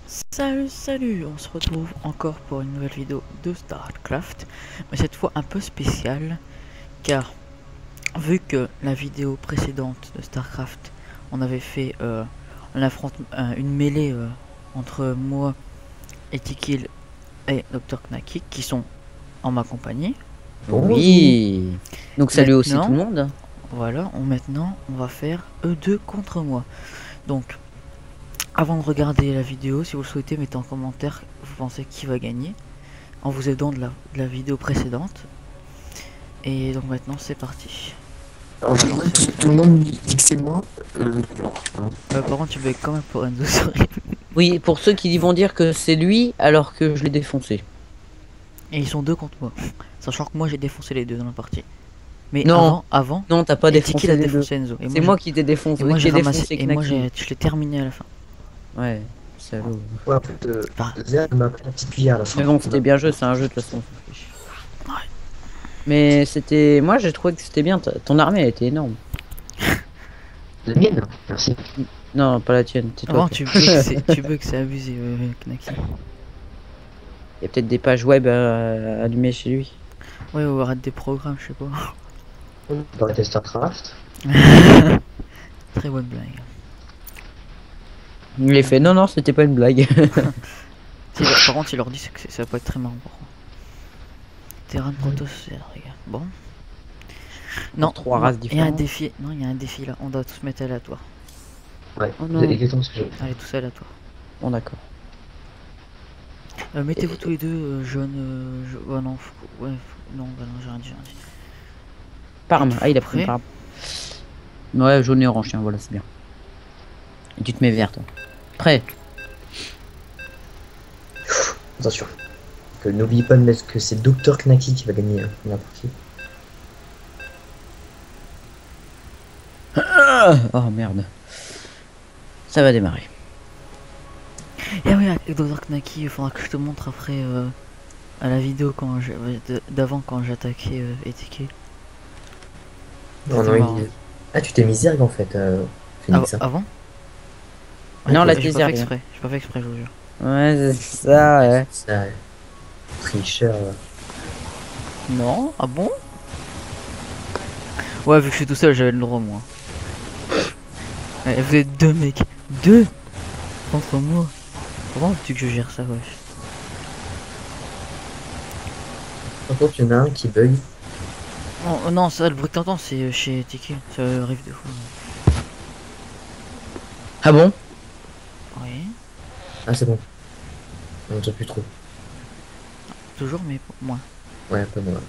Salut, on se retrouve encore pour une nouvelle vidéo de StarCraft, mais cette fois un peu spéciale, car vu que la vidéo précédente de StarCraft, on avait fait une mêlée entre moi et Tikil et Dr Knacky, qui sont en ma compagnie. Oui. Donc salut aussi Maintenant, tout le monde. Voilà, maintenant on va faire eux deux contre moi. Donc, avant de regarder la vidéo, si vous le souhaitez, mettez en commentaire vous pensez qui va gagner, en vous aidant de la vidéo précédente. Et donc maintenant c'est parti. Alors, tout le monde dit que c'est moi. Par contre tu bugs quand même pour Enzo, sorry. Oui, pour ceux qui vont dire que c'est lui alors que je l'ai défoncé. Et ils sont deux contre moi, sachant que moi j'ai défoncé les deux dans la partie. Mais Non, avant non, t'as pas Tiki défoncé l'a les deux. défoncé Enzo. C'est moi qui t'ai défoncé. Et moi j'ai ramassé, défoncé et moi Knacky. je l'ai terminé à la fin. Ouais, salaud. Ouais, en fait, Enfin, Zéa m'a pris la petite cuillère à la fin. Mais bon, c'était bien joué, c'est un jeu de toute façon. ouais. Mais c'était, moi j'ai trouvé que c'était bien. Ton armée elle était énorme. La mienne, merci. Non, pas la tienne. C'est toi. Avant tu bugs, c'est abusé, Knacky. Il y a peut-être des pages web allumées chez lui. Ouais, ou arrête des programmes, je sais pas. On va tester StarCraft. Très bonne blague. Il est fait. Non, c'était pas une blague. Par contre, il leur dit que ça va pas être très marrant. Terrain de Protoss, les gars. Bon. Non, Trois races il y a un différentes. défi. Non, il y a un défi là. On doit tous mettre aléatoire. Ouais, Oh c'est non. exactement ce que j'ai. Allez, tous aléatoire. Bon, d'accord. Mettez-vous tous les deux jaune. Ouais, non, non, bah non, j'ai rien dit. Parme. Ah, il a pris Prêt Parme. Ouais, jaune et orange, tiens, voilà, c'est bien. Et tu te mets vert, toi. Prêt. Attention. N'oubliez pas de mettre que c'est Dr Knacky qui va gagner la partie. Oh merde. Ça va démarrer. Et oui, avec Dr Knacky, il faudra que je te montre après à la vidéo d'avant quand j'attaquais Etiquet. Non, non, Ah, tu t'es mis Zerg en fait, Phoenix. Avant Non, la j'ai pas fait Zerg. exprès. J'ai pas fait exprès, je vous jure. Ouais, c'est ça, ouais. Ça, tricheur. Non, ah bon? Ouais, vu que je suis tout seul, j'avais le droit, moi. Ouais, vous êtes deux mecs. Deux contre moi. Comment veux-tu que je gère ça, wesh? Par contre, il y en a un qui bug. Oh, non, ça, le bruit que t'entends, c'est chez Tiki. Ça arrive des fois. Ah bon? Oui. Ah, c'est bon. On n'entend plus trop. Toujours, mais moins. Ouais, un peu moins.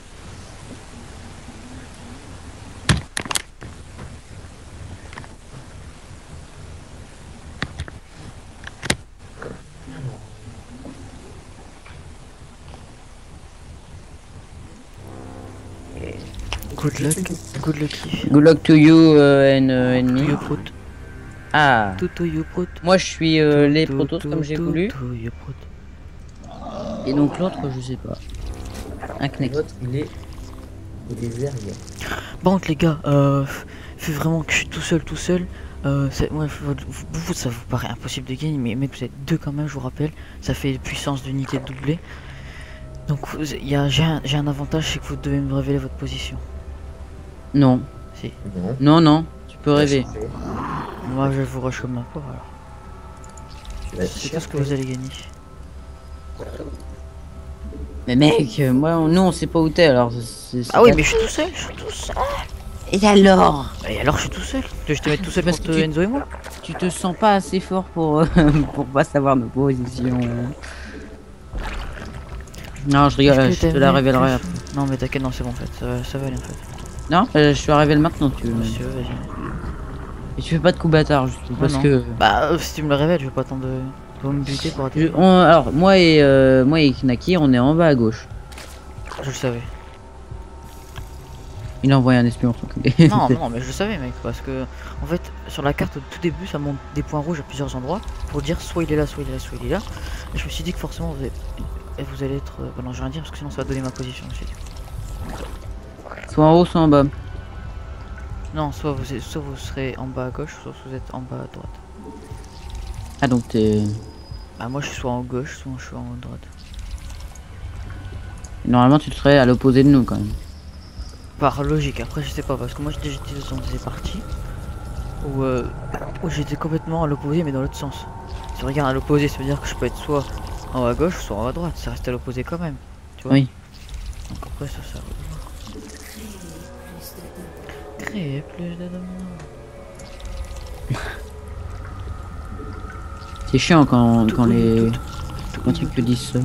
Good luck. Good lucky. Good luck to you and To enemy. you prout. Ah. To you prout. Moi je suis les protos comme j'ai voulu. To you prout. Et donc l'autre, je sais pas. Un Knacky. L'autre, il est Zerg. Par contre, les gars, fait vraiment que je suis tout seul. Ouais, vous, ça vous paraît impossible de gagner, mais vous êtes deux quand même, je vous rappelle. Ça fait puissance d'unité doublée. Donc j'ai un avantage, c'est que vous devez me révéler votre position. Non. Si. Non. Non, tu peux rêver. Moi je vous rush comme un pauvre alors. C'est tout ce que vous allez gagner. Mais mec, moi, nous on sait pas où t'es alors. Ah oui, mais je suis tout seul. Et alors? Et alors je suis tout seul. Je te mettre tout seul Parce contre que Enzo et moi. Tu te sens pas assez fort pour, pour pas savoir nos positions. Non, je rigole, je te la révélerai après. Non mais t'inquiète, non c'est bon en fait, ça va aller en fait. Non, je te la révèle maintenant, tu veux. Monsieur, vas-y. Et tu fais pas de coup bâtard, juste parce non. que. Bah si tu me le révèles, je vais pas attendre de me buter pour attendre. Alors, moi et Knacky, on est en bas à gauche. Je le savais. Il a envoyé un espion. Non, mais je le savais, mec, parce que en fait, sur la carte au tout début, ça monte des points rouges à plusieurs endroits pour dire soit il est là, soit il est là, soit il est là. Et je me suis dit que forcément vous allez être. Bah non, je vais rien dire parce que sinon ça va donner ma position. Je me suis dit. Soit en haut, soit en bas. Non, soit vous serez en bas à gauche, soit vous êtes en bas à droite. Ah, donc t'es. Bah moi je suis soit en gauche, soit je suis en droite. Normalement, tu serais à l'opposé de nous quand même. Par logique, après je sais pas, parce que moi j'étais dans des parties où j'étais complètement à l'opposé mais dans l'autre sens. Si je regarde à l'opposé, ça veut dire que je peux être soit en haut à gauche, soit en haut à droite, ça reste à l'opposé quand même. Tu vois. Oui. Donc après ça sert. Créer plus de demandes. C'est chiant quand les quand tu te dis ça.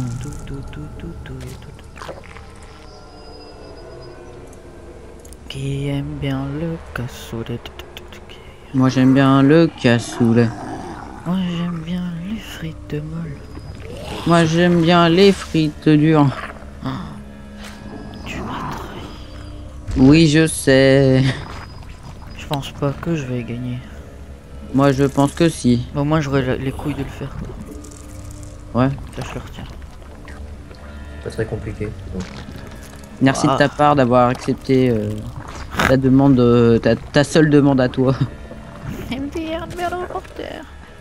Qui aime bien le cassoulet. Moi j'aime bien le cassoulet. Moi j'aime bien les frites de molle. Moi j'aime bien les frites dures. Tu m'as trahi. Oui, je sais. Je pense pas que je vais gagner. Moi je pense que si. Mais au moins j'aurai les couilles de le faire. Ouais. Ça je le retiens. Pas très compliqué. Donc. Merci de ta part d'avoir accepté ta demande, ta seule demande à toi. MDR, le reporter.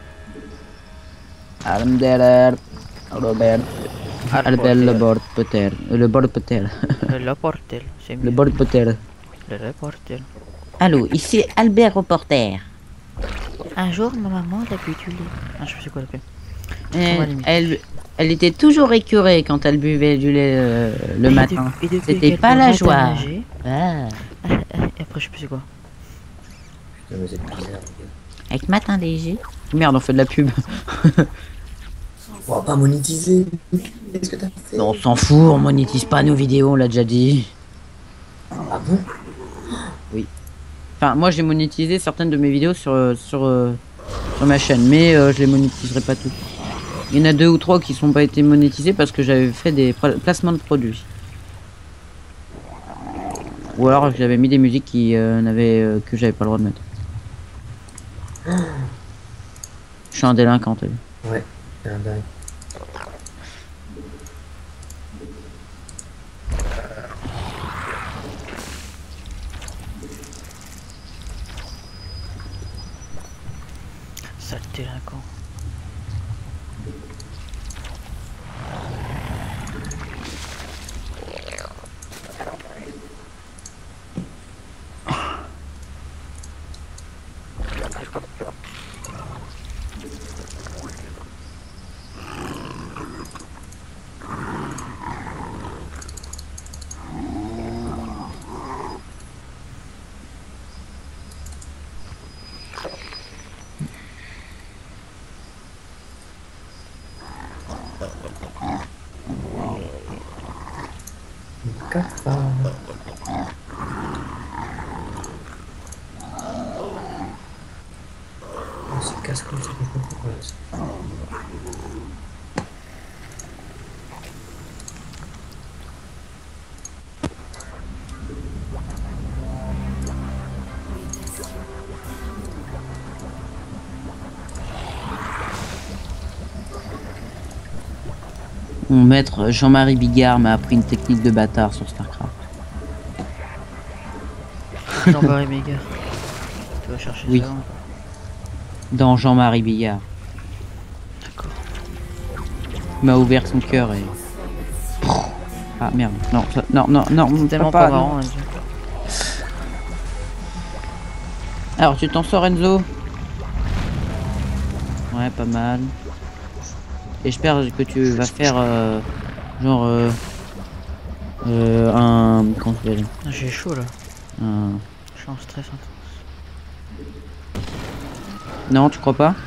Albert, Robert, Albert le bord peut-être, le bord peut-être, Le reporter, c'est mieux. le bord peut-être. Le reporter. Allô, ici Albert reporter. Un jour, ma maman elle a bu du lait. Ah, je sais quoi l'appeler. Elle était toujours écœurée quand elle buvait du lait le matin. C'était pas la joie. Ah. Et après, je sais plus c'est quoi. Putain, mais c'est bizarre. Avec matin léger. Merde, on fait de la pub. On va pas monétiser. Qu'est-ce que t'as fait? Non, on s'en fout, on monétise pas nos vidéos, on l'a déjà dit. Ah bon? Oui. Enfin, moi j'ai monétisé certaines de mes vidéos sur ma chaîne, mais je les monétiserai pas toutes. Il y en a 2 ou 3 qui sont pas été monétisés parce que j'avais fait des placements de produits. Ou alors j'avais mis des musiques qui que j'avais pas le droit de mettre. Je suis un délinquant, t'as vu. Ouais, c'est un dingue. Sale délinquant. Cafard. On se casse comme ça. Mon maître Jean-Marie Bigard m'a appris une technique de bâtard sur StarCraft. Jean-Marie Méga. Tu vas chercher Oui. ça. Hein. Dans Jean-Marie Bigard. D'accord. Il m'a ouvert son cœur et... Ah merde, non, ça, non, C'est tellement papa, pas marrant. Hein, alors tu t'en sors Enzo? Ouais, pas mal. Et j'espère que tu vas faire genre un... Comment ça s'appelle? j'ai chaud là. Un... Je suis en stress intense. Non, tu crois pas?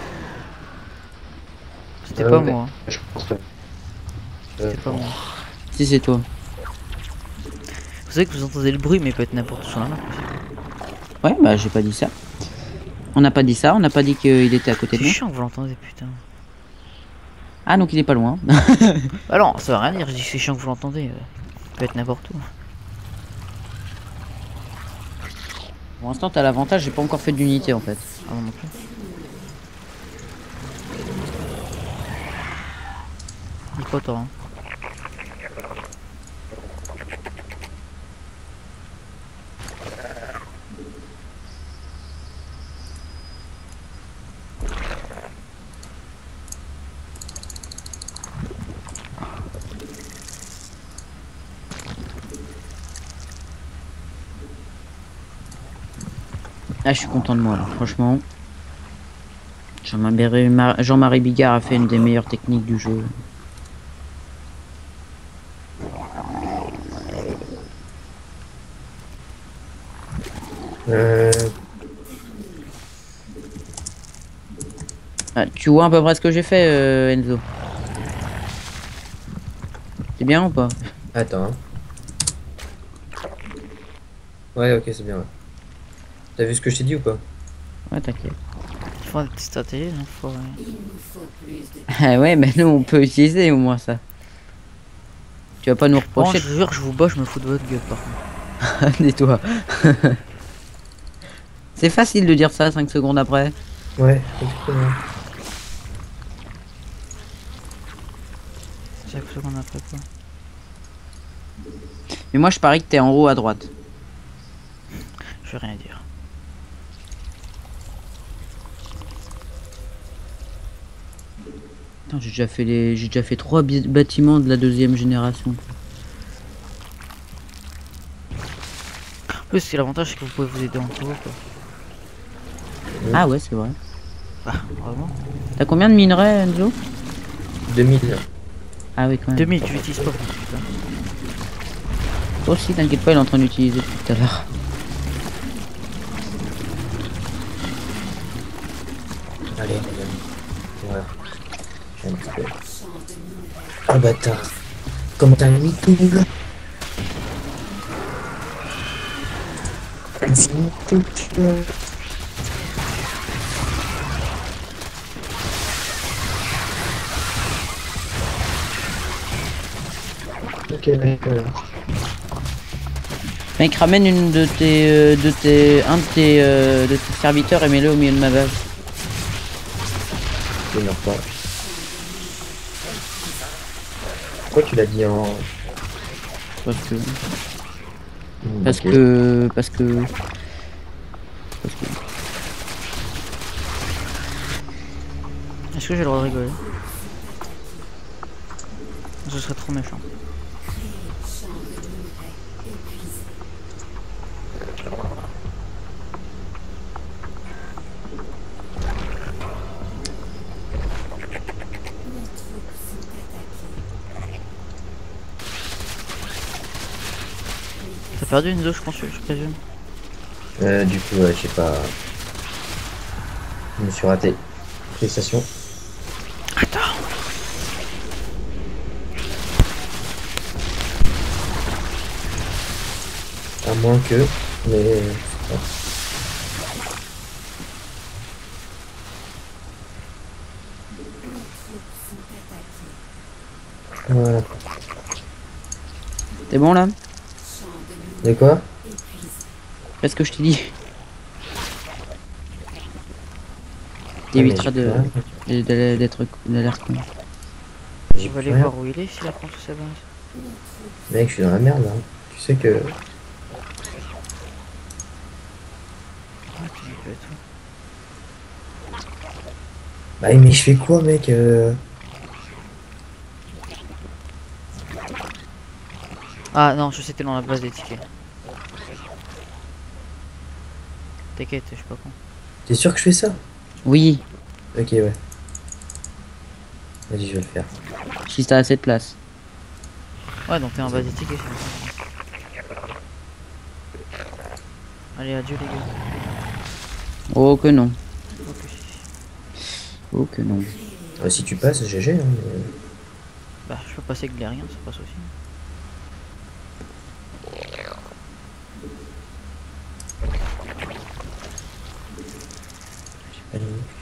C'était pas ouais. moi. Je pense pas. C'était pas moi. Si c'est toi. Vous savez que vous entendez le bruit, mais il peut être n'importe où sur la map. Ouais, bah j'ai pas dit ça. On n'a pas dit ça, on n'a pas dit qu'il était à côté de C'est nous. chiant que vous l'entendez, putain. Ah, donc il est pas loin. Bah non, ça veut rien dire, je dis que c'est chiant que vous l'entendez. Il peut être n'importe où. Pour l'instant, t'as l'avantage, j'ai pas encore fait d'unité en fait. Ah non, non plus. Il est pas tort, hein. Ah, je suis content de moi là, franchement. Jean-Marie Bigard a fait une des meilleures techniques du jeu. Euh, Ah, tu vois à peu près ce que j'ai fait, Enzo? C'est bien ou pas? Attends. Hein. Ouais, ok, c'est bien. Ouais. T'as vu ce que je t'ai dit ou pas? Ouais, t'inquiète. Il faut des petites stratégies, hein, faut... Ah ouais, mais nous on peut utiliser au moins ça. Tu vas pas nous Bon, reprocher je vous jure, je vous bats, je me fous de votre gueule par contre. de toi. C'est facile de dire ça 5 secondes après. Ouais, exactement. Chaque seconde après quoi. Mais moi je parie que t'es en haut à droite. Je vais rien dire. Attends, j'ai déjà fait 3 bâtiments de la deuxième génération. En plus, c'est l'avantage, c'est que vous pouvez vous aider entre vous quoi. Ah ouais, c'est vrai. Bah, vraiment. T'as combien de minerais, Enzo? 2000. Ah oui, quand même. 2000, tu l'utilises pas, putain. Toi aussi, t'inquiète pas, il est en train d'utiliser depuis tout à l'heure. Allez, regarde. Voilà. J'ai un petit peu. Oh bâtard. Comment t'as mis tout là? T'as mis tout là. Ok, d'accord. Mec, ramène une de tes serviteurs et mets-le au milieu de ma base. Je meurs pas. Pourquoi tu l'as dit en... Parce que, Ok. parce que. Est-ce que j'ai le droit de rigoler? Ce serait trop méchant. T'as perdu une zo, je présume. Du coup, je sais pas. Je me suis raté. Félicitations. Attends. À moins que. Mais. Voilà. T'es bon là? De quoi? Fais ce que je t'ai dit. Ah, T'éviteras mais j'ai d'être l'air con. J'ai On va plus aller rien. voir où il est s'il apprend sur sa base. Mec, je suis dans la merde là. Tu sais que. Ah, tu dis pas tout. Bah, mais je fais quoi, mec Ah non, je sais, t'es dans la base des tickets. T'inquiète, je suis pas con. T'es sûr que je fais ça? Oui, Ok, ouais. Vas-y, je vais le faire. si t'as assez de place. Ouais, donc t'es en base des tickets. c'est bon. Allez, adieu les gars. Oh que non. Ok, si. Oh que non. Si tu passes, GG. Hein, mais... Bah, je peux passer avec les rien, ça passe aussi. j'ai pas de limite.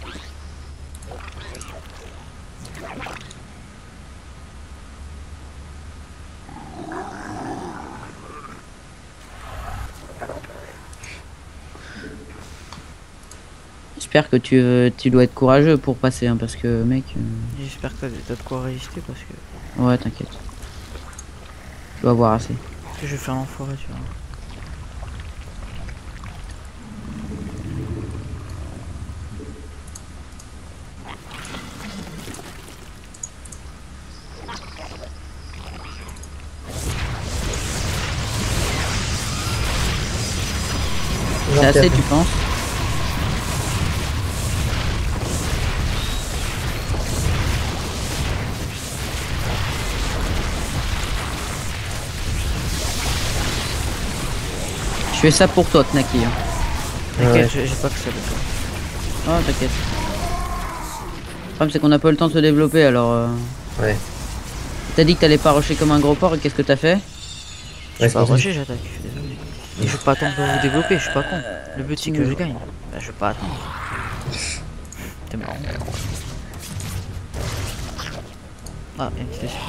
J'espère que tu dois être courageux pour passer, hein, parce que mec. J'espère que t'as de quoi résister parce que... Ouais, t'inquiète. Je dois avoir assez. parce que je vais faire l'enfoiré, tu vois. C'est assez, tu penses? Je fais ça pour toi, Knacky. Hein. T'inquiète, j'ai pas que ça. Oh, t'inquiète. Le problème, c'est qu'on n'a pas eu le temps de se développer, alors... Ouais. T'as dit que t'allais pas rusher comme un gros porc, et qu'est-ce que t'as fait? Je suis pas rusher, j'attaque, je suis désolé. Je vais pas attendre pour vous développer, je suis pas con. Le but c'est que je gagne. Bah, je vais pas attendre. T'es marrant. Ah, il y a une petite esprit.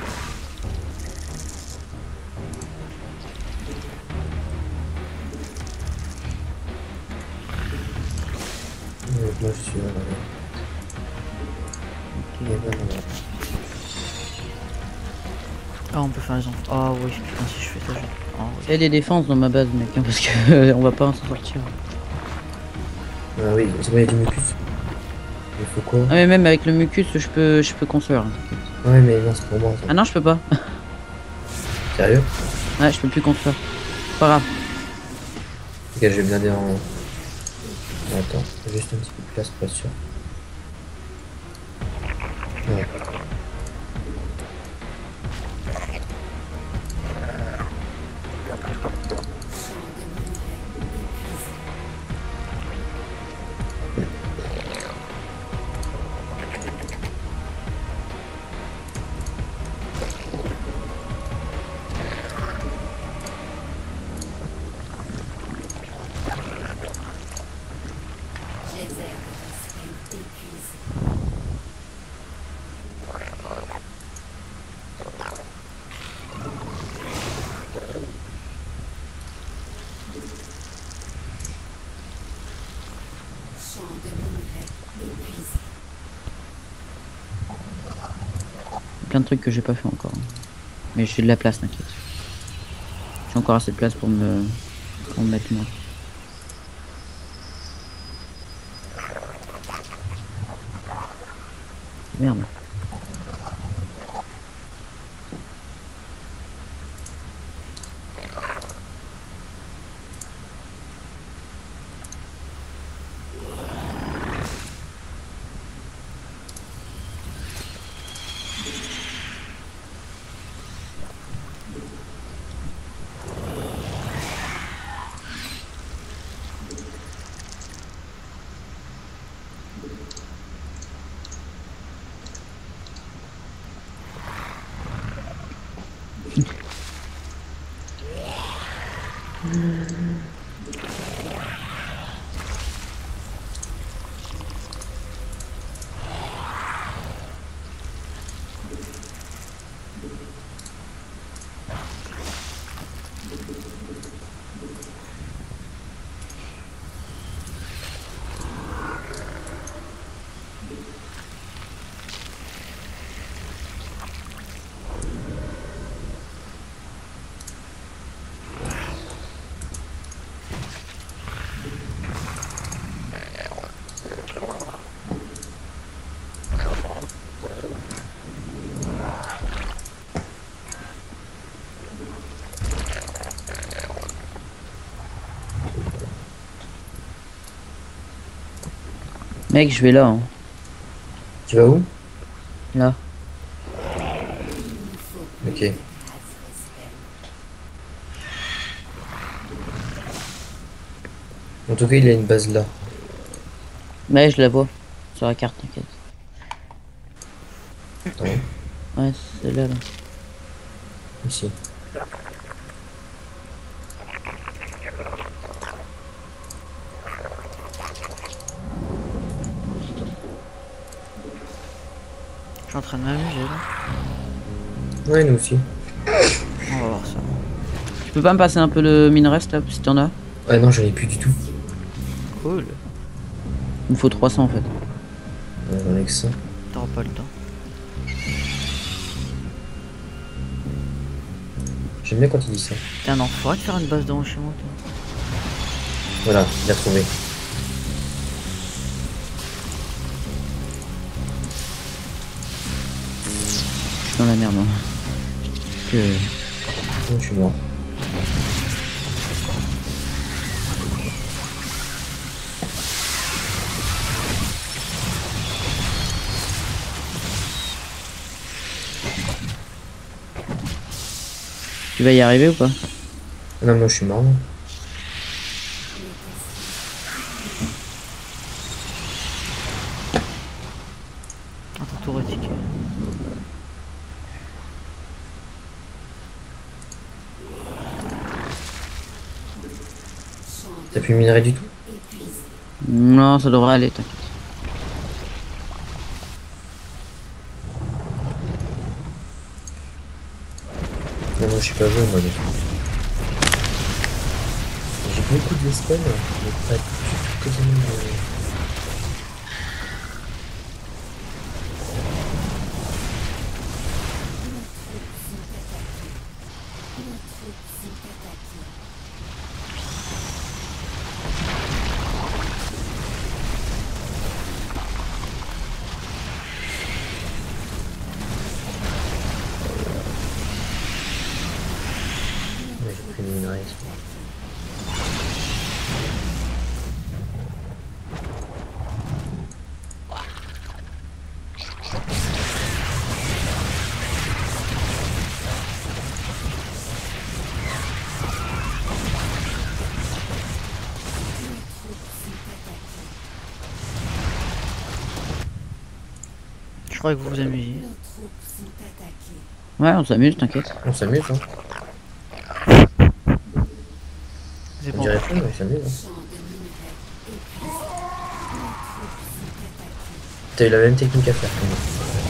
Moi je suis Ah, on peut faire les enfants. Ah oui, putain, si je fais ça, je... Ah, oui. Il y a des défenses dans ma base, mec, hein, parce que on va pas s'en sortir. Ah oui, c'est bon, il y a du mucus. Il faut quoi? Ah, mais même avec le mucus, je peux construire. Hein, ouais, mais non, c'est pour moi. Ça. Ah non, je peux pas. Sérieux? Ouais, je peux plus construire. Pas grave. Ok, je vais blinder en... Attends, juste un petit peu de place, pas sûr. Ouais. Plein de trucs que j'ai pas fait encore. Mais j'ai de la place, t'inquiète. J'ai encore assez de place pour me mettre moi. Merde. Mec, je vais là. Hein. Tu vas où? Là. Ok. En tout cas, il a une base là. Ouais, je la vois. Sur la carte, t'inquiète. Attends, Ouais, c'est là, là. ici. Je suis en train de m'amuser là. Ouais, nous aussi. On va voir ça. Tu peux pas me passer un peu le minerest là, si t'en as? Ah non, j'en ai plus du tout. Cool. Il me faut 300 en fait. J'en ai que ça. T'auras pas le temps. J'aime bien quand il dit ça. T'es un enfoiré de faire une base de chez moi, toi. Voilà, il a trouvé. Je suis dans la merde. Hein. Oh, je suis mort. Tu vas y arriver ou pas? Non, moi je suis mort. Moi. Attends, tour éthique. T'as plus minerai du tout? Non, ça devrait aller, t'inquiète. Non, moi je suis pas joué, moi. J'ai beaucoup de spells, mais pas du tout quasiment de... Ouais, j'ai pris le minerai. Je crois que vous vous amusez. Ouais, on s'amuse, t'inquiète. On s'amuse, hein. C'est On bon. dirait pas, mais on s'amuse. Hein. T'as eu la même technique à faire que moi.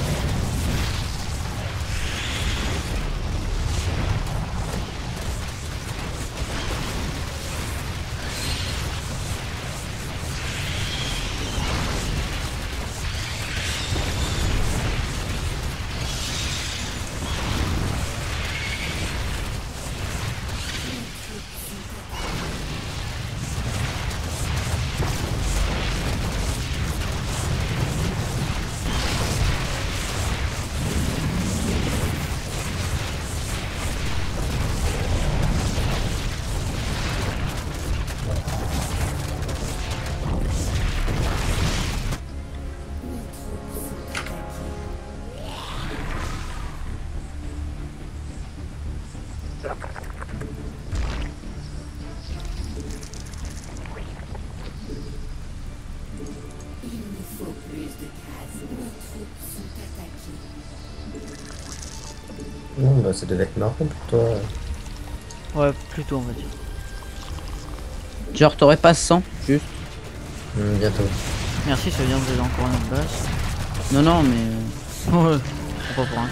Non, bah ça devait être marrant pour toi. Ouais, plutôt on va dire. Genre, t'aurais pas 100, juste. Bientôt. Merci, ça vient de déjà encore une base. Non, non, mais... Ouais, pas pour rien.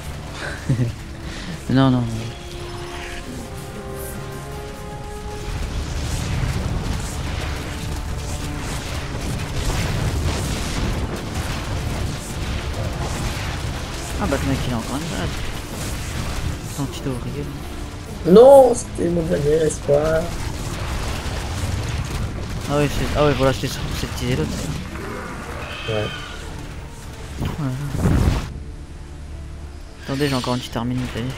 Non, non. Ah bah le mec il a encore une base. Son petit ouvrier. Non, c'était mon dernier espoir. Ah ouais, ah ouais voilà, c'était c'est petit l'autre. Ouais. Voilà. Attendez, j'ai encore une petite armée métallique.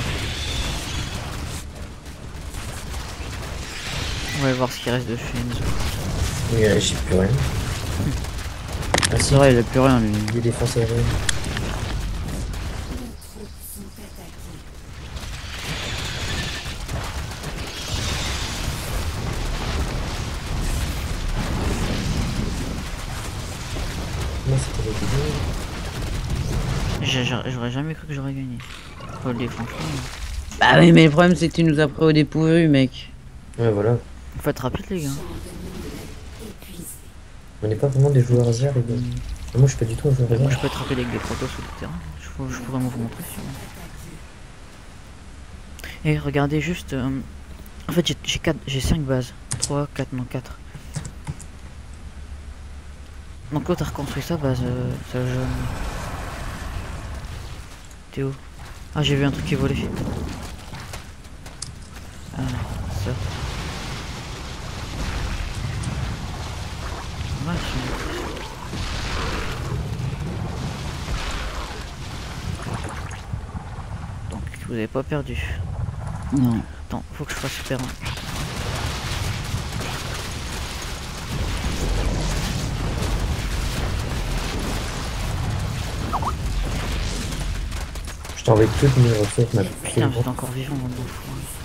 On va voir ce qui reste de chez Enzo. Oui, j'ai plus rien. Ah si, C'est vrai, il a plus rien, lui. des défenses aériennes. Non, c'était les dégâts. J'aurais jamais cru que j'aurais gagné. Faut le dire franchement. Bah oui, mais le problème, c'est que tu nous as pris au dépourvu, mec. Ouais, voilà. Faut être rapide les gars. On n'est pas vraiment des joueurs hasard, les gars. Moi, je suis pas du tout un joueur Moi hasard. je peux être rapide avec des protos sur le terrain. Je pourrais vous montrer si vous voulez. Et regardez juste. En fait j'ai 5 bases. 3, 4, non 4. Donc l'autre a reconstruit sa base, ça jaune. Théo. Ah j'ai vu un truc qui volait. Ah ça. Ouais, donc vous avez pas perdu. Non. Attends, faut que je fasse super. Je t'envoie toutes mes ressources, ma Putain, vous êtes encore vivant, mon fou.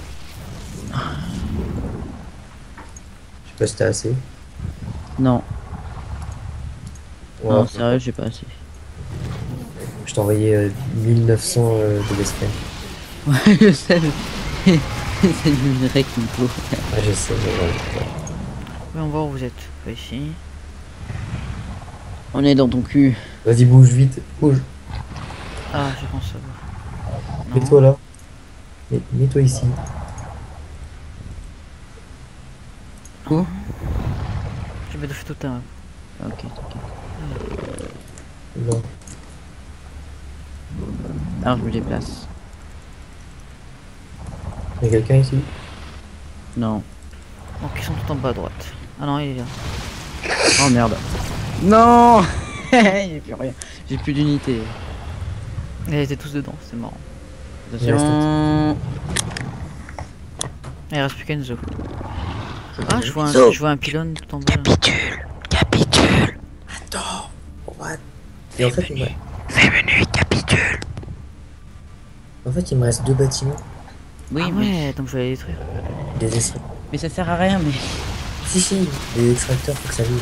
Je sais pas si t'as assez. Non, Ouais, non, sérieux, j'ai pas assez. je t'ai envoyé 1900 de l'espace. Ouais, je sais. C'est du minerai qu'il me faut. Ouais, je sais, mais ouais. Oui, on voit où vous êtes. Pas ici. On est dans ton cul. Vas-y, bouge vite, bouge. Ah, je pense savoir. Non. Mets-toi là. Mets-toi ici. Où? Je vais te faire tout un. Ok, ok. Là. Alors je me déplace. Y'a quelqu'un ici? Non. Donc ils sont tout en bas à droite. Ah non, il est là. Oh merde. Non. J'ai plus rien. J'ai plus d'unité. Ils étaient tous dedans, c'est marrant. Attention. Il reste plus qu'Enzo. Ah, je vois un pylône tout en bas. Capitule. Capitule. Attends. What? Et en fait, Fais menu, capitule. en fait, il me reste 2 bâtiments. Oui, Ah ouais, donc je vais les détruire. Des extracteurs. mais ça sert à rien, mais. Si, des extracteurs, faut que ça vive.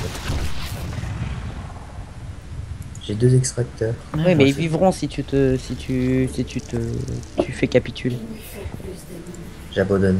J'ai 2 extracteurs. Oui, mais ils vivront si tu fais capitule. J'abandonne.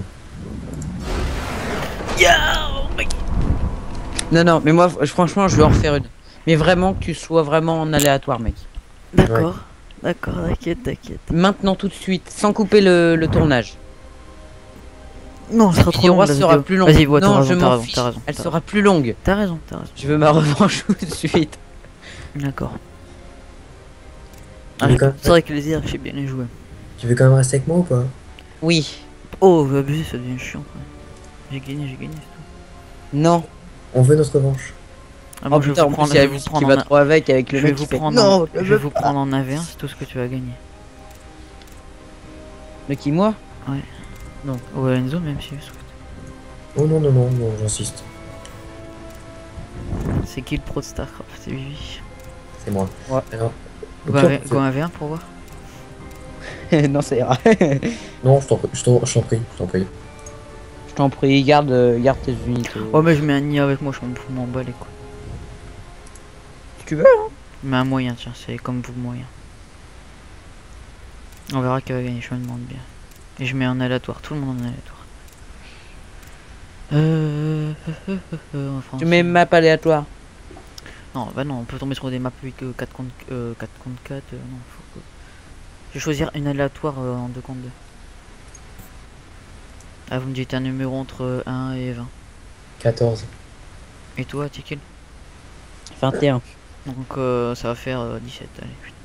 Non, non, mais moi, franchement, je vais en refaire une. Mais vraiment que tu sois vraiment en aléatoire, mec. D'accord, d'accord, t'inquiète. Maintenant, tout de suite, sans couper le tournage. Non, ça sera trop long. La vidéo sera plus longue. Vas-y, ouais, Non, je t'as m'en raison, fiche. t'as raison. Elle sera plus longue. T'as raison. Je veux ma revanche tout de suite. D'accord. Tu veux quand même- C'est vrai que les airs, j'ai bien les joué. Tu veux quand même rester avec moi ou pas? Oui. Oh, abusé, ça devient chiant. Quoi. J'ai gagné, c'est tout. Non. On veut notre revanche. Ah, moi, Oh putain, en plus, il y a la musique qui va trop avec le je vais mec vous qui fait prendre non, je vais vous prendre en AV1, c'est tout ce que tu vas gagner. Le qui, moi? Ou Enzo, même si je souhaite. Oh non, j'insiste. C'est qui le pro de Starcraft? C'est Vivi. C'est moi. Ouais. Alors, au Go pire, AV1 pour voir. Non, ça ira. non, je t'en prie, je t'en prie. Je t'en prie, garde tes unités. Ouais, mais je mets un nid avec moi, je m'en bats les couilles. Si tu veux, hein. Je mets un moyen, tiens, c'est comme vous, moyen. On verra qui va gagner, je me demande bien. Et je mets en aléatoire, tout le monde en aléatoire. Enfin, Tu mets map aléatoire. non, bah non, on peut tomber sur des maps 4 contre 4. Non, faut que... Je vais choisir une aléatoire en 2 contre 2. Ah, vous me dites un numéro entre 1 et 20. 14. Et toi, Tikil? 21. Donc ça va faire 17, allez. Putain.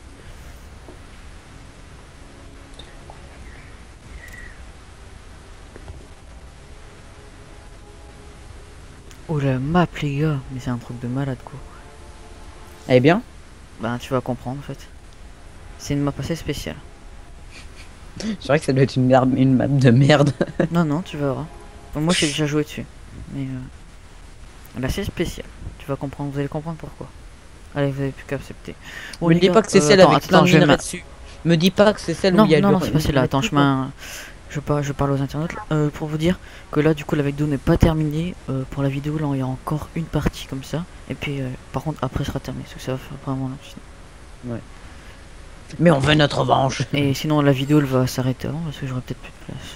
Oh la map les gars, mais c'est un truc de malade quoi. Eh bien. Bah tu vas comprendre en fait. C'est une map assez spéciale. C'est vrai que ça doit être une map de merde. Non, tu verras. Bon, moi j'ai déjà joué dessus. Mais elle est assez spéciale. Tu vas comprendre, vous allez comprendre pourquoi. Allez, vous avez plus qu'à accepter. Bon, Me les dis gars, pas que c'est celle avec plein de je vais minerais dessus. Me dis pas que c'est celle où il y a non, c'est pas celle-là. Attends, je parle aux internautes pour vous dire que là, du coup, la vidéo n'est pas terminée. Pour la vidéo, là, il y a encore une partie comme ça. Et puis, par contre, après, ce sera terminé. Parce que ça va faire vraiment long. Sinon. Ouais. Mais on veut notre revanche. Et sinon, la vidéo, elle va s'arrêter avant parce que j'aurai peut-être plus de place.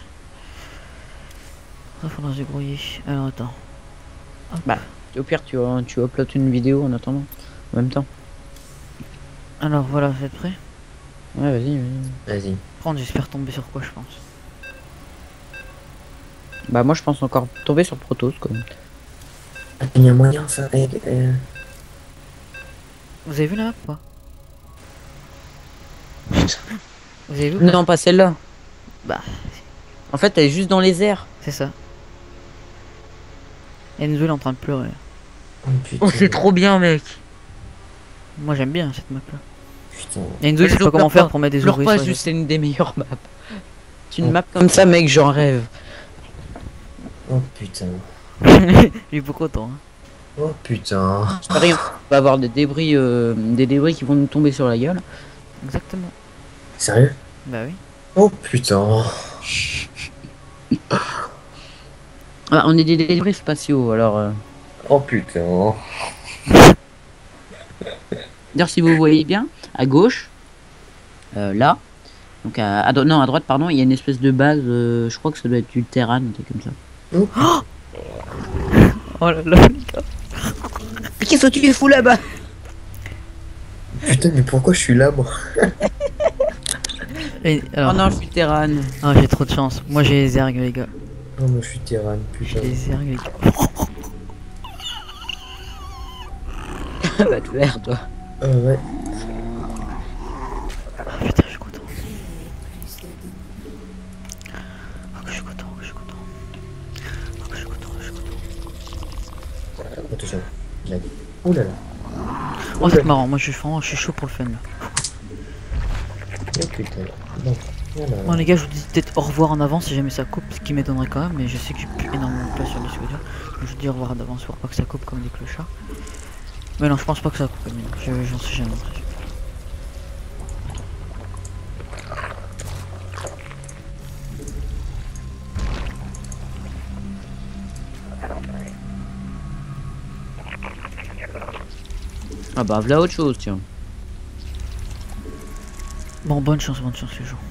Il faudra se débrouiller. Alors, attends. Hop. Bah, au pire, tu uploads une vidéo en attendant. En même temps. Alors, voilà, vous êtes prêts? Ouais, vas-y. Vas-y. Prendre, j'espère tomber sur quoi, je pense. Bah, moi, je pense encore tomber sur Protoss, quoi. Il y a moyen, ça. Vous avez vu la map ou pas? Vous avez vu ou pas? Non, pas celle-là. Bah, En fait, elle est juste dans les airs. c'est ça. Enzo il est en train de pleurer. Oh putain. Oh, c'est trop bien, mec. Moi j'aime bien cette map là. Putain. Enzo il sait pas comment faire pour mettre des Pleure ouvriers pas, sur les juste c'est une des meilleures maps. C'est une map comme ça, mec, j'en rêve. Oh putain. autres. Il est pas content. Hein. Oh putain. C'est pas rien. On va avoir des débris qui vont nous tomber sur la gueule. Exactement. Sérieux? Bah oui. Oh putain. Ah, on est des débris spatiaux, alors... Oh putain. D'ailleurs, si vous voyez bien, à gauche, là, donc non, à droite, pardon, il y a une espèce de base, je crois que ça doit être du Terran, un truc comme ça. Oh, Oh là là, les gars. Mais qu'est-ce que tu fous là-bas? putain, mais pourquoi je suis là, moi? Et, Oh alors, non, je suis Terran. ah, j'ai trop de chance. Moi j'ai les ergs, les gars. Oh, moi je suis Terran, J'ai putain. les ergs, les gars. Va te faire, toi. Ouais. Ah, putain, je suis content. Oh, que je suis content, je suis content. Oh, que je suis content, je suis content. Attention. Lag. Ouh là là. Oh, c'est marrant, moi je suis chaud pour le fun là. Oh putain. Non. Voilà. Bon les gars, je vous dis peut-être au revoir en avance si jamais ça coupe, ce qui m'étonnerait quand même, mais je sais que j'ai plus énormément de place sur le disque dur. Donc je vous dis au revoir d'avance pour pas que ça coupe comme des clochards. Mais non, je pense pas que ça coupe, mais j'en sais jamais. Ah bah, voilà autre chose, tiens. Bon, bonne chance les gens.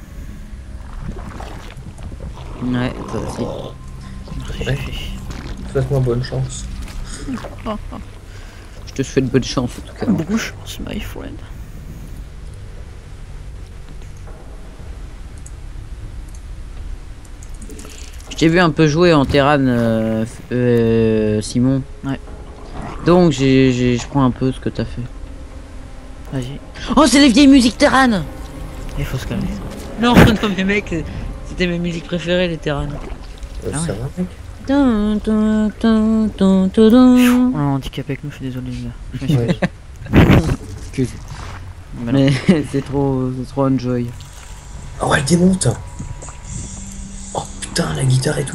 Ouais, toi aussi. Merci, Ouais. j'ai fait. Souhaite-moi bonne chance. Je te souhaite bonne chance, en tout cas. Bonne chance, my friend. Je t'ai vu un peu jouer en Terran, Simon. Ouais. Donc, je prends un peu ce que t'as fait. Vas-y, Oh, c'est les vieilles musiques Terran! il faut se calmer. Non, non, mais mec, c'était mes musiques préférées, les Terran. Ah Ça ouais. va, mec? On a un handicap avec nous, je suis désolé les gars. Je m'excuse. Ouais. Mais non. Mais c'est trop enjoy. Oh, elle démonte. Oh putain, la guitare et tout.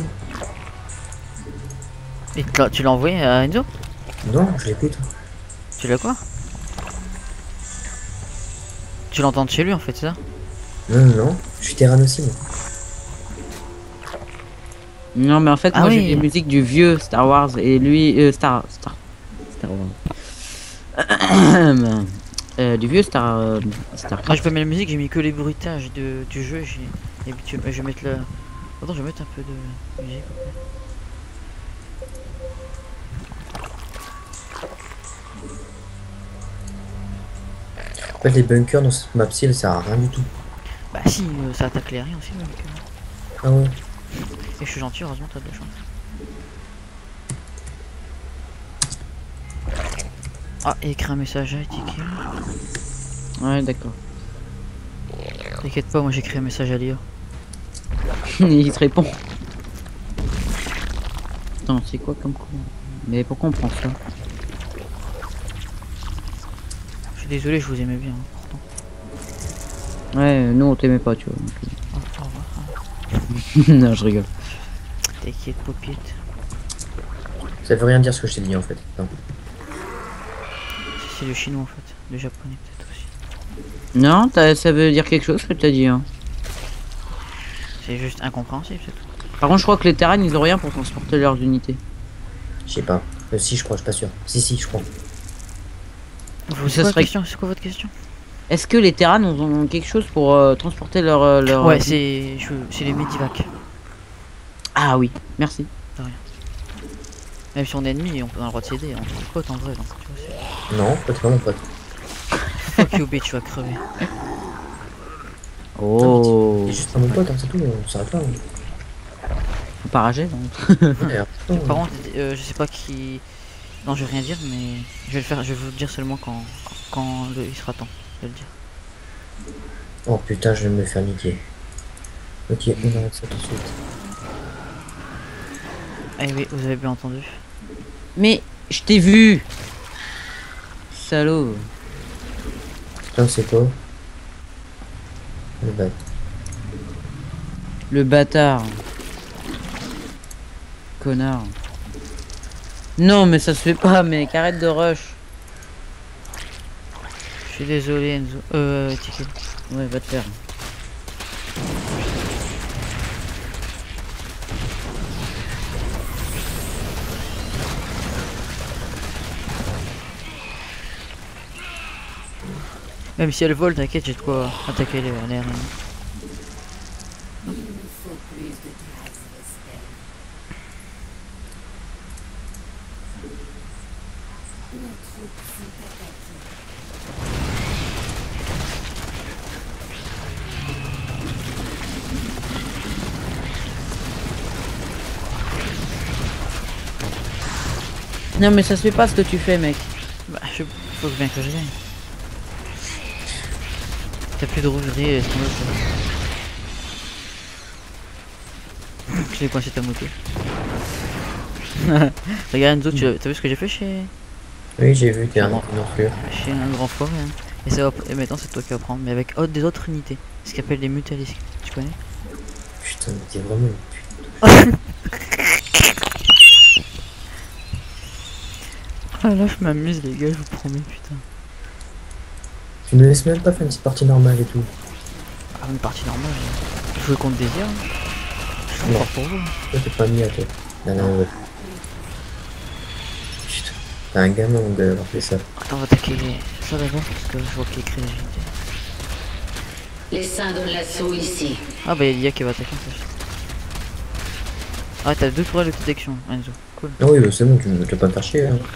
Et tu l'as envoyé à Enzo? Non, je l'écoute. Tu l'as quoi? Tu l'entends de chez lui en fait, c'est ça? Non, non, non. Je suis Terran aussi, moi. Non, mais en fait, Ah moi oui. j'ai les musiques du vieux Star Wars et lui, Star Wars. Du vieux Star Ah, je peux mettre la musique, j'ai mis que les bruitages du jeu. Et puis je vais mettre le. Attends, je vais mettre un peu de musique. En fait, les bunkers dans cette map-ci, ça sert à rien du tout. Bah si, ça attaque les aériens aussi. Donc, Ah ouais. Et je suis gentil, heureusement, t'as de la chance. Ah, et écrit un message à Ezekiel. Ouais, d'accord. T'inquiète pas, moi j'ai écrit un message à l'IA. Il te répond. Attends, c'est quoi comme coup? Mais pourquoi on prend ça? Je suis désolé, je vous aimais bien, pourtant. Ouais, nous on t'aimait pas, tu vois. Au revoir. Non, je rigole. T'inquiète, Popite. Ça veut rien dire ce que je t'ai dit en fait. Non. C'est le chinois en fait, le japonais peut-être aussi. Non, ça veut dire quelque chose ce que t'as dit. Hein. C'est juste incompréhensible, c'est tout. Par contre, je crois que les Terran ils ont rien pour transporter leurs unités. Je sais pas. Si, je crois, je suis pas sûr. Si, je crois. Vous, Ça c'est quoi, serait- question c'est quoi votre question? Est-ce que les Terran ont quelque chose pour transporter leur... Ouais, c'est les Medivac. Ah oui, merci. Même si on est ennemi, on a le droit de s'aider, on est potes en vrai. Donc, tu vois, Non, pas vraiment pote. c'est fuck you bitch, tu vas crever. Oh, C'est juste pas mon pote, hein, c'est tout. On s'arrête là. Hein. faut pas rager. Donc. Ouais, alors, putain, Par contre, je sais pas qui. Non, je vais rien dire, mais je vais le faire. Je vais vous le dire seulement quand il sera temps de le dire. Oh putain, je vais me faire niquer. Ok, on arrête ça tout de suite. Ah oui, vous avez bien entendu. Mais je t'ai vu. Salaud. Putain, c'est quoi? Le bat. Le bâtard. Connard. Non mais ça se fait pas mec, arrête de rush. Je suis désolé, Enzo. Ticket. Ouais, va te faire. Même si elle vole, t'inquiète, j'ai de quoi attaquer les aériens. Non mais ça se fait pas ce que tu fais mec. Bah, faut bien que je gagne. T'as plus de rougerie et sinon je l'ai coincé ta moto. Regarde Enzo, t'as vu ce que j'ai fait chez... Oui, j'ai vu, t'es un enflure. Chez un grand fort, hein. Et maintenant c'est toi qui vas prendre, mais avec des autres unités. Ce qu'ils appellent des mutalisques. Tu connais? Putain, mais t'es vraiment une pute. Ah là je m'amuse les gars, je vous promets putain. Tu ne laisses même pas faire une petite partie normale et tout. Ah une partie normale, jouer contre des airs. Je suis Non. fort pour vous. Toi, t'es pas mis à toi. Non, non, ouais. Putain, t'es un gamin d'avoir fait ça. Attends, on va attaquer ça d'abord parce que je vois qu'il écrit des unités. Les saints donnent l'assaut ici. Ah bah il y a qui va attaquer en plus. Ah t'as 2 tourelles de détection Enzo, cool. Ah oui, bah, c'est bon, tu vas pas me faire chier. Hein.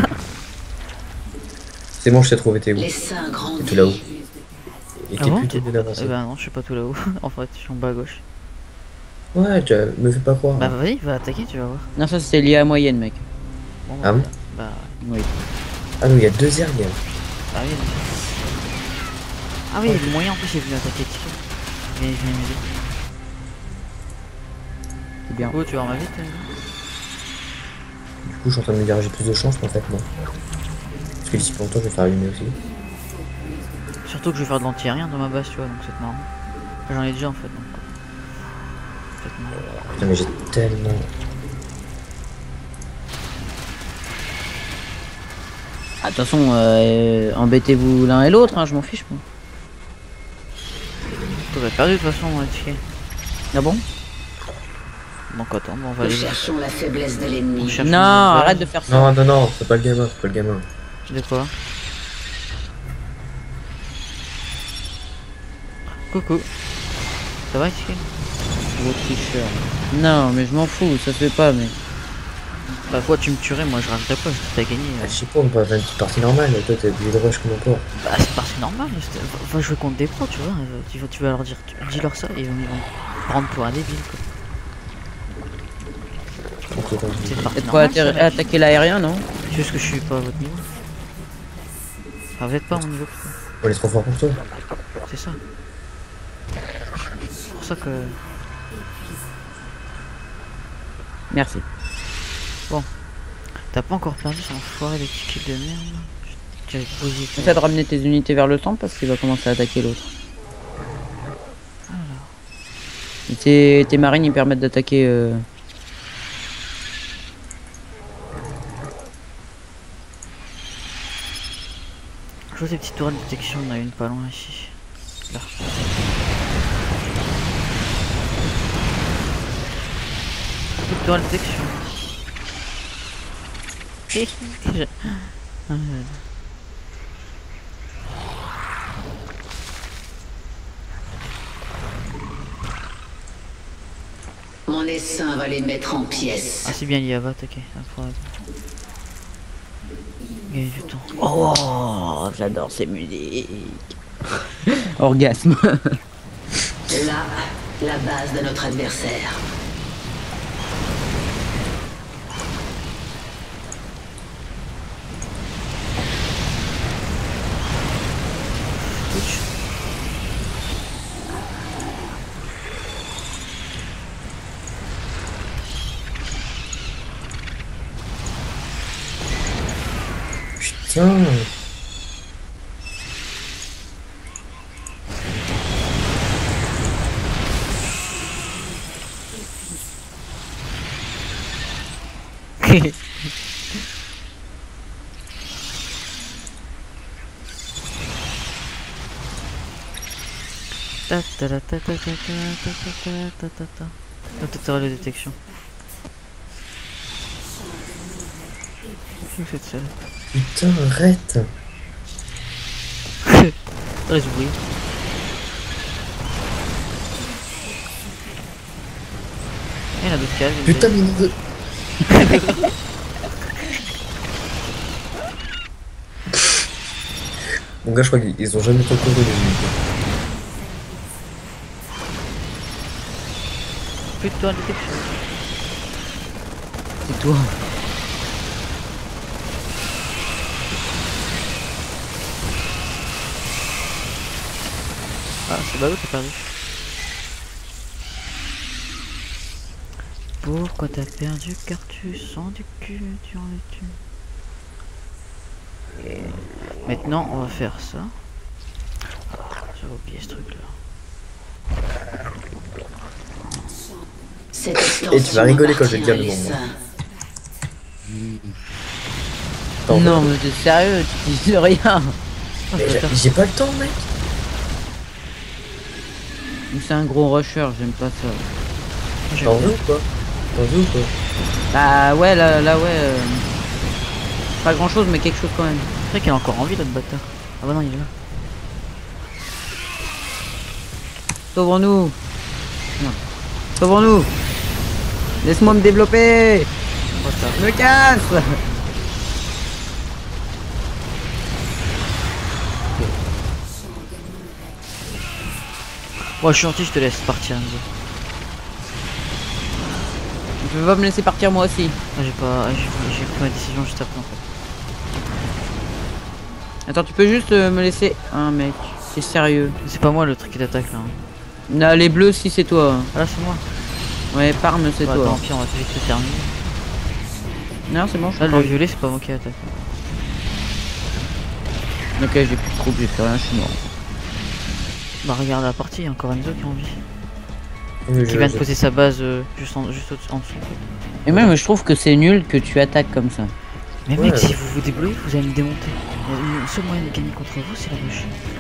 C'est bon, je t'ai trouvé tes goûts. Les saints T'es grandissent. tout là-haut. Et Ah t'es bon, plutôt bien Eh avancé. bah non, je suis pas tout là-haut. En fait, je suis en bas à gauche. Ouais, me fais pas croire. Bah vas-y, va attaquer, tu vas voir. Non ça c'était lié à moyenne mec. Bon, Ah bon? Bah Oui. Ah non, il y a 2 airs, gars. ah oui. Ah oui, le moyen en plus il est venu attaquer Tiki. Il vient m'aider. C'est bien. Oh, tu vas en ma vite Du coup, je suis en train de me dire, j'ai plus de chance en fait, moi. Parce que d'ici pour longtemps, je vais faire allumer aussi. Surtout que je vais faire de l'anti-aérien dans ma base, tu vois, donc c'est marrant. J'en ai déjà en fait, donc. Peut-être marrant. Putain, mais j'ai tellement. Ah, de toute façon, embêtez-vous l'un et l'autre, hein, je m'en fiche moi. T'aurais perdu de toute façon, Tiki. Ah bon? Donc attends, bon, on va Nous aller. cherchons la faiblesse de On l'ennemi. cherche Non, une autre arrête base. de faire ça. Non, non, non, c'est pas le gamin, c'est pas le gamin. De quoi? Coucou. Ça va, Tiki? Gros tricheur. Non, mais je m'en fous, ça se fait pas, mais. Bah quoi, tu me tuerais, moi je raterais pas, t'as gagné. Ah, je sais pas, on va faire une petite partie normale, et toi t'es obligé de rush comme un porc. Bah c'est parti normal, va jouer contre des pros, tu vois, tu vas leur dire, dis-leur ça, et ils vont prendre pour un débile quoi. Ok, vas-y. C'est une partie Peut-être pas normale, ça, mec. attaquer l'aérien, non? C'est juste que je suis pas à votre niveau. Enfin, vous êtes pas à mon niveau plutôt. On est trop fort pour toi. C'est ça. C'est pour ça que... Merci. T'as pas encore perdu sans enfoiré les petits kills de merde. J'avais posé... Essaie de ramener tes unités vers le centre parce qu'il va commencer à attaquer l'autre. Et tes marines ils permettent d'attaquer. Je vois ces petites tours de détection, on a une pas loin ici. Là. Petite tour de détection. Ah, Mon essaim va les mettre en pièces. ah c'est bien Liava, attaquer, incroyable. Gagner du temps. Oh, j'adore ces musiques. Orgasme. Là, la base de notre adversaire. Ouch. Putain. Ta ta ta ta ta ta ta ta ta ta ta. Notateur de détection. Qu'est-ce que c'est de ça? Putain, arrête. Dans les ouvriers. Il y en a d'autres cases. Putain, mais il de... Mon gars, je crois qu'ils ont jamais été au cours de l'unité. Plus de toi, détection. C'est toi. Ah, c'est ballot, t'as perdu. Pourquoi t'as perdu? Car tu sens du cul durant le tue. Maintenant, on va faire ça. J'avais oublié ce truc là. Et tu vas rigoler quand je vais te dire le nom. Attends, Non, mais t'es sérieux, tu dis rien. mais j'ai pas le temps, mec. C'est un gros rusher, j'aime pas ça. T'en veux ou quoi? T'en veux ou quoi? Bah ouais, là ouais. Pas grand chose, mais quelque chose quand même. C'est vrai qu'il a encore envie, notre bâtard. Ah bah non, il est là. Sauve-nous. Non. Sauve-nous. Laisse-moi me développer. Je me casse. Moi je suis gentil, je te laisse partir. Enzo. Tu peux pas me laisser partir moi aussi. Ah, j'ai pris ma décision juste après en fait. Attends, tu peux juste me laisser... Ah mec, c'est sérieux. C'est pas moi le truc qui t'attaque là. Hein. Là, les bleus, si c'est toi. Ah là c'est moi. Ouais, Parme, c'est Bah, toi. tant pis, on va tout vite se terminer. Non, c'est bon, je Là suis le violet c'est pas moi qui attaque. Ok, j'ai plus de troupes, j'ai plus rien, je suis mort. Bah regarde la partie, il y a encore Enzo qui a envie. Oui, Qui vient de poser sa base juste en dessous. Et même, je trouve que c'est nul que tu attaques comme ça. Mais Ouais, mec, si vous vous débrouillez, vous allez me démonter. Le seul moyen de gagner contre vous, c'est la rush.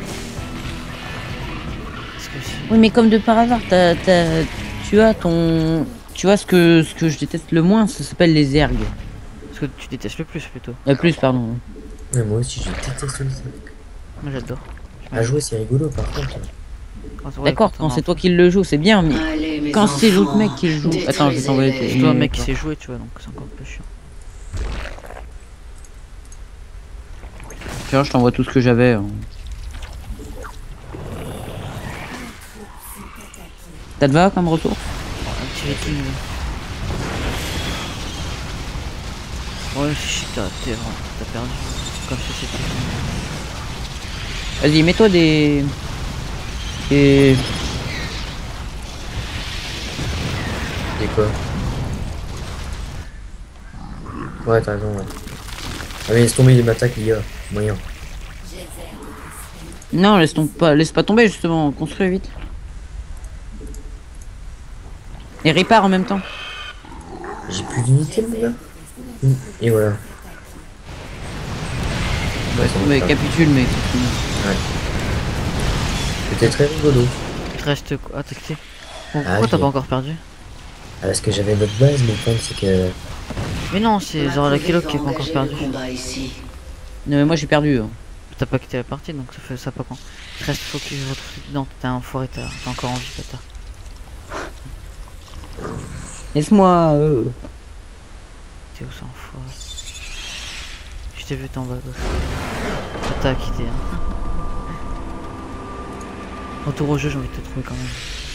Parce que si... Oui, mais comme de par hasard, tu as ton... Tu vois ce que je déteste le moins, ça s'appelle les ergs. Parce que tu détestes le plus plutôt. Plus, pardon. Mais moi aussi, je déteste ça. Moi j'adore. À jouer, c'est rigolo par contre. D'accord, quand c'est toi qui le joue, c'est bien, mais Allez, mes quand c'est l'autre enfants, mec qui le joue... Attends, je vais t'envoyer... détruisez-les. C'est toi un mec qui sait jouer, tu vois, donc c'est encore plus chiant. Tiens, je t'envoie tout ce que j'avais. Hein. Ça te va comme retour? Un petit viking. Ouais, c'est shit, t'as perdu. Comme ça, c'est tout. Vas-y, mets-toi des... Et quoi? Ouais, t'as raison, ouais. Ah mais laisse tomber, il m'attaque, il y a moyen. Non, laisse pas tomber justement, construis vite. Et répare en même temps. J'ai plus d'unité, mon gars. Et voilà. Ouais, mais capitule, mec. Ouais. C'était très rigolo. Il te reste quoi? Ah, t'as quitté. Bon, Ah, pourquoi t'as j'ai- pas encore perdu? Ah, parce que j'avais notre base, mais le problème c'est que... Mais non, c'est Zora la Kilo qui a pas encore Engagez perdu. le combat ici. Non, mais moi j'ai perdu. Hein. T'as pas quitté la partie, donc ça fait ça pas quand. Il te reste focus votre... Non, t'es un enfoiré, t'as encore envie, bâtard. Laisse-moi... T'es où ça, enfoiré? Je t'ai vu t'en bas, gauche. T'as quitté, hein. Retour au jeu, j'ai envie de te trouver quand même.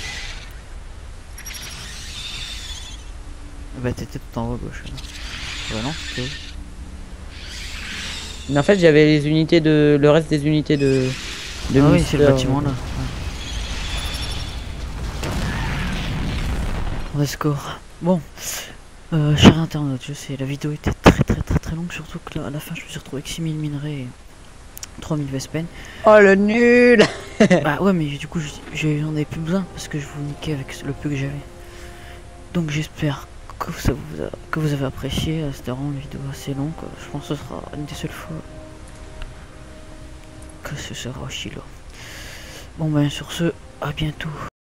Bah t'étais tout en haut à gauche là. Bah non, c'était où? Mais en fait, j'avais les unités de... Le reste des unités de Ah oui, Mister, c'est le bâtiment là. Ouais. Score. Bon, cher internaute, je sais, la vidéo était très longue, surtout que là, à la fin je me suis retrouvé avec 6000 minerais et 3000 Vespen. Oh le nul. Bah ouais, mais du coup j'en avais plus besoin parce que je vous niquais avec le peu que j'avais. Donc j'espère que que vous avez apprécié. C'était vraiment une vidéo assez longue, quoi. Je pense que ce sera une des seules fois que ce sera aussi long. Bon ben sur ce, à bientôt.